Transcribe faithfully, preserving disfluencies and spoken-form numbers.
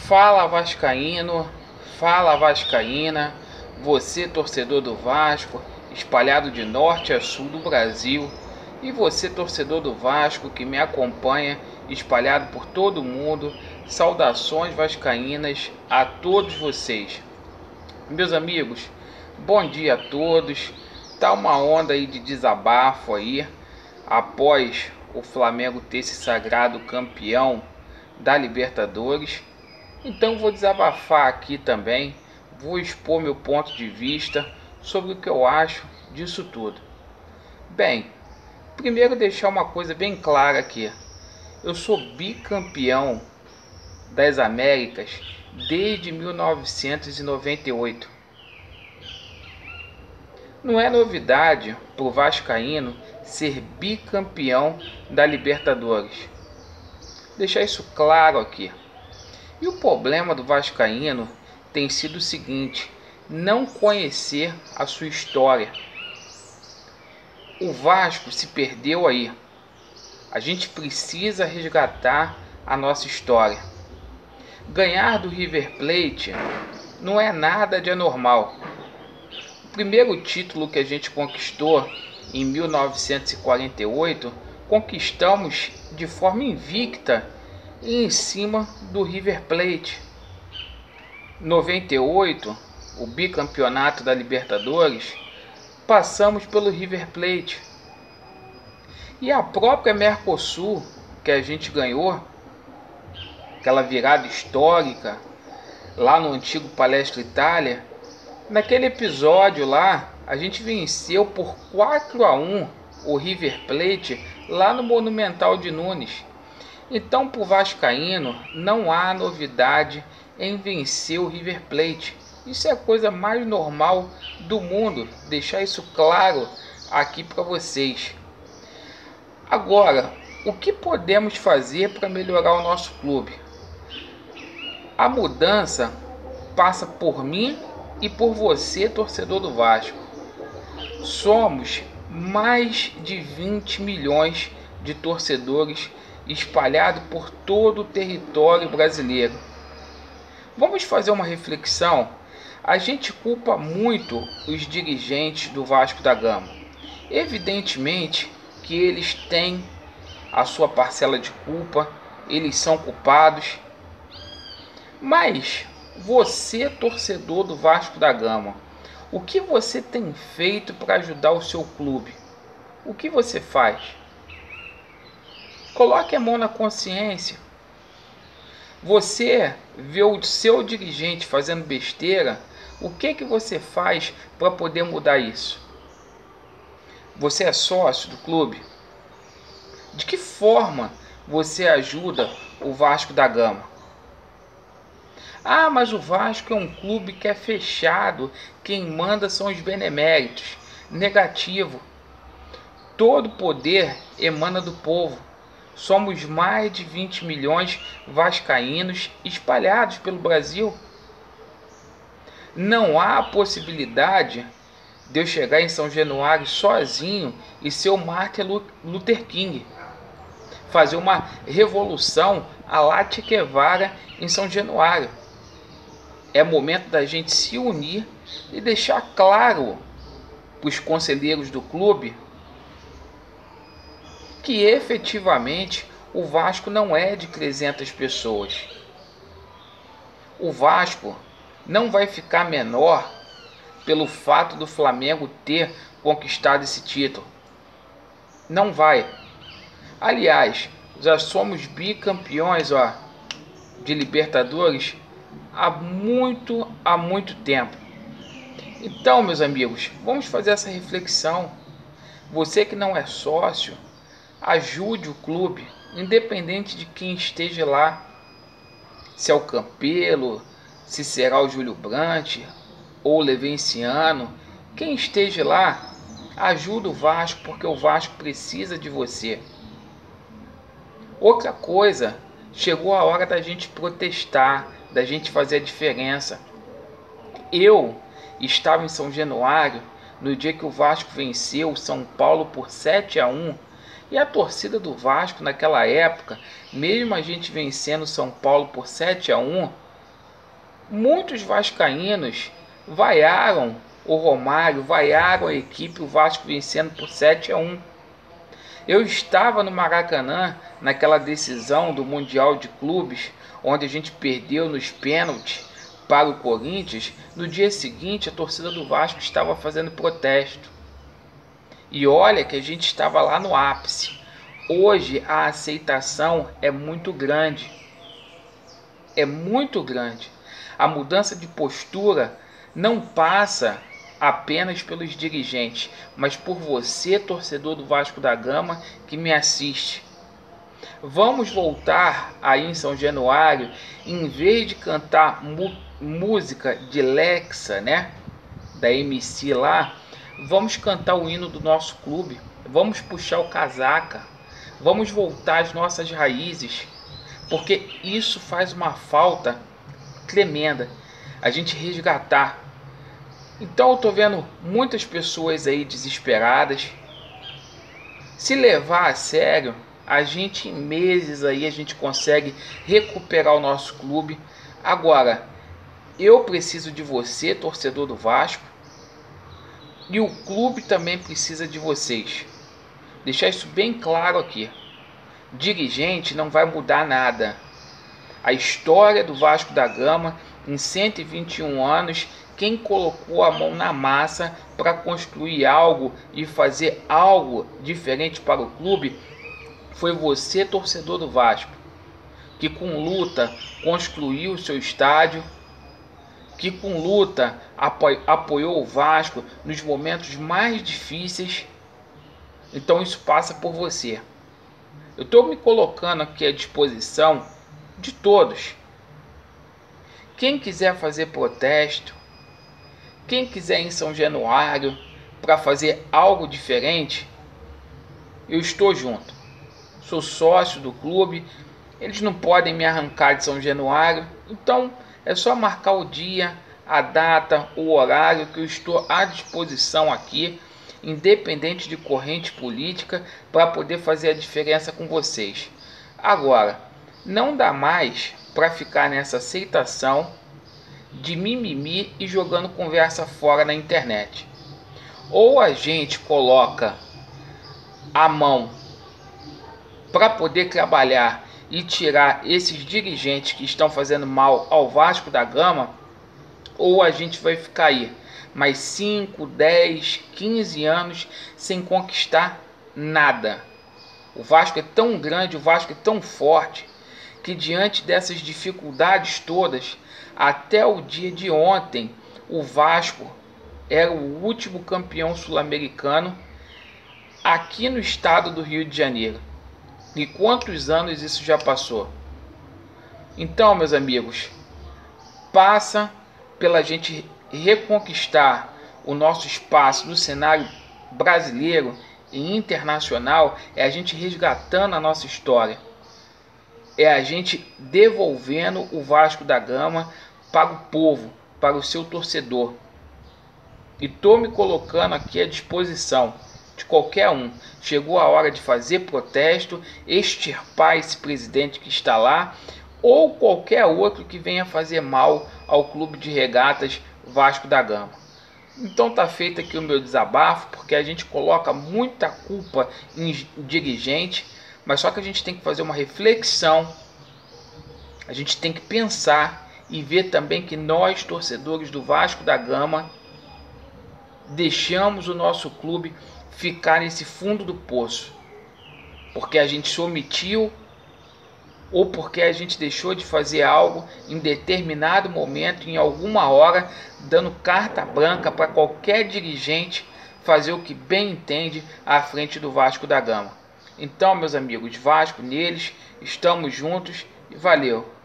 Fala vascaíno, fala vascaína, você torcedor do Vasco, espalhado de norte a sul do Brasil, e você torcedor do Vasco que me acompanha, espalhado por todo o mundo, saudações vascaínas a todos vocês. Meus amigos, bom dia a todos. Tá uma onda aí de desabafo aí, após o Flamengo ter se sagrado campeão da Libertadores. Então vou desabafar aqui também, vou expor meu ponto de vista sobre o que eu acho disso tudo. Bem, primeiro deixar uma coisa bem clara aqui. Eu sou bicampeão das Américas desde mil novecentos e noventa e oito. Não é novidade para o vascaíno ser bicampeão da Libertadores. Deixar isso claro aqui. E o problema do vascaíno tem sido o seguinte: não conhecer a sua história. O Vasco se perdeu aí. A gente precisa resgatar a nossa história. Ganhar do River Plate não é nada de anormal. O primeiro título que a gente conquistou em mil novecentos e quarenta e oito, conquistamos de forma invicta e em cima do River Plate. noventa e oito, o bicampeonato da Libertadores, passamos pelo River Plate. E a própria Mercosul que a gente ganhou, aquela virada histórica lá no antigo Palestra Itália, naquele episódio lá a gente venceu por quatro a um o River Plate lá no Monumental de Nunes. Então, para o vascaíno, não há novidade em vencer o River Plate. Isso é a coisa mais normal do mundo, deixar isso claro aqui para vocês. Agora, o que podemos fazer para melhorar o nosso clube? A mudança passa por mim e por você, torcedor do Vasco. Somos mais de vinte milhões de torcedores espalhado por todo o território brasileiro. Vamos fazer uma reflexão. A gente culpa muito os dirigentes do Vasco da Gama. Evidentemente que eles têm a sua parcela de culpa, eles são culpados. Mas você, torcedor do Vasco da Gama, o que você tem feito para ajudar o seu clube? O que você faz? Coloque a mão na consciência. Você vê o seu dirigente fazendo besteira, o que que você faz para poder mudar isso? Você é sócio do clube? De que forma você ajuda o Vasco da Gama? Ah, mas o Vasco é um clube que é fechado, quem manda são os beneméritos. Negativo. Todo poder emana do povo. Somos mais de vinte milhões vascaínos espalhados pelo Brasil. Não há possibilidade de eu chegar em São Januário sozinho e ser o Martin Luther King. Fazer uma revolução à la Che Guevara em São Januário. É momento da gente se unir e deixar claro para os conselheiros do clube que efetivamente o Vasco não é de trezentas pessoas. O Vasco não vai ficar menor pelo fato do Flamengo ter conquistado esse título. Não vai. Aliás, já somos bicampeões, ó, de Libertadores há muito, há muito tempo. Então, meus amigos, vamos fazer essa reflexão. Você que não é sócio, ajude o clube, independente de quem esteja lá. Se é o Campelo, se será o Júlio Brandt ou o Levenciano, quem esteja lá, ajuda o Vasco, porque o Vasco precisa de você. Outra coisa, chegou a hora da gente protestar, da gente fazer a diferença. Eu estava em São Januário no dia que o Vasco venceu o São Paulo por sete a um. E a torcida do Vasco naquela época, mesmo a gente vencendo o São Paulo por sete a um, Muitos vascaínos vaiaram o Romário, vaiaram a equipe, o Vasco vencendo por sete a um. Eu estava no Maracanã naquela decisão do Mundial de Clubes, onde a gente perdeu nos pênaltis para o Corinthians. No dia seguinte, a torcida do Vasco estava fazendo protesto. E olha que a gente estava lá no ápice. Hoje a aceitação é muito grande. É muito grande. A mudança de postura não passa apenas pelos dirigentes, mas por você, torcedor do Vasco da Gama, que me assiste. Vamos voltar aí em São Januário, em vez de cantar música de Lexa, né, da M C lá, vamos cantar o hino do nosso clube, vamos puxar o casaca, vamos voltar às nossas raízes, porque isso faz uma falta tremenda, a gente resgatar. Então eu tô vendo muitas pessoas aí desesperadas. Se levar a sério, a gente em meses aí a gente consegue recuperar o nosso clube. Agora, eu preciso de você, torcedor do Vasco, e o clube também precisa de vocês. Deixar isso bem claro aqui. Dirigente não vai mudar nada. A história do Vasco da Gama, em cento e vinte e um anos, quem colocou a mão na massa para construir algo e fazer algo diferente para o clube foi você, torcedor do Vasco, que com luta construiu o seu estádio, que com luta apo apoiou o Vasco nos momentos mais difíceis. Então isso passa por você. Eu estou me colocando aqui à disposição de todos. Quem quiser fazer protesto, quem quiser ir em São Januário para fazer algo diferente, eu estou junto. Sou sócio do clube, eles não podem me arrancar de São Januário, então é só marcar o dia, a data, o horário que eu estou à disposição aqui, independente de corrente política, para poder fazer a diferença com vocês. Agora, não dá mais para ficar nessa aceitação de mimimi e jogando conversa fora na internet. Ou a gente coloca a mão para poder trabalhar e tirar esses dirigentes que estão fazendo mal ao Vasco da Gama, ou a gente vai ficar aí mais cinco, dez, quinze anos sem conquistar nada. O Vasco é tão grande, o Vasco é tão forte, que diante dessas dificuldades todas, até o dia de ontem, o Vasco era o último campeão sul-americano aqui no estado do Rio de Janeiro. E quantos anos isso já passou? Então, meus amigos, passa pela gente reconquistar o nosso espaço no cenário brasileiro e internacional, é a gente resgatando a nossa história. É a gente devolvendo o Vasco da Gama para o povo, para o seu torcedor. E estou me colocando aqui à disposição de qualquer um. Chegou a hora de fazer protesto, extirpar esse presidente que está lá, ou qualquer outro que venha fazer mal ao Clube de Regatas Vasco da Gama. Então tá feito aqui o meu desabafo, porque a gente coloca muita culpa em dirigente, mas só que a gente tem que fazer uma reflexão, a gente tem que pensar e ver também que nós, torcedores do Vasco da Gama, deixamos o nosso clube ficar nesse fundo do poço, porque a gente se omitiu ou porque a gente deixou de fazer algo em determinado momento, em alguma hora, dando carta branca para qualquer dirigente fazer o que bem entende à frente do Vasco da Gama. Então, meus amigos, Vasco neles, estamos juntos e valeu!